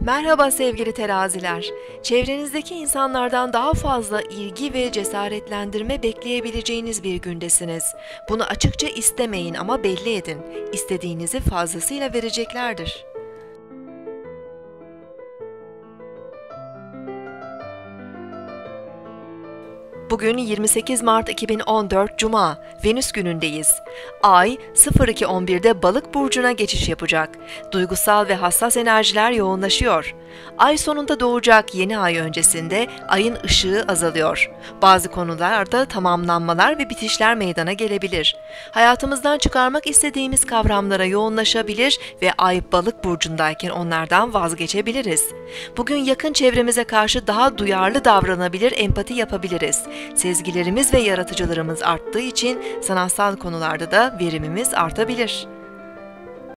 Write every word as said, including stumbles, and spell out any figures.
Merhaba sevgili teraziler. Çevrenizdeki insanlardan daha fazla ilgi ve cesaretlendirme bekleyebileceğiniz bir gündesiniz. Bunu açıkça istemeyin ama belli edin. İstediğinizi fazlasıyla vereceklerdir. Bugün yirmi sekiz Mart iki bin on dört Cuma, Venüs günündeyiz. Ay sıfır iki on birde Balık burcuna geçiş yapacak. Duygusal ve hassas enerjiler yoğunlaşıyor. Ay sonunda doğacak yeni ay öncesinde ayın ışığı azalıyor. Bazı konularda tamamlanmalar ve bitişler meydana gelebilir. Hayatımızdan çıkarmak istediğimiz kavramlara yoğunlaşabilir ve ay Balık burcundayken onlardan vazgeçebiliriz. Bugün yakın çevremize karşı daha duyarlı davranabilir, empati yapabiliriz. Sezgilerimiz ve yaratıcılarımız arttığı için sanatsal konularda da verimimiz artabilir.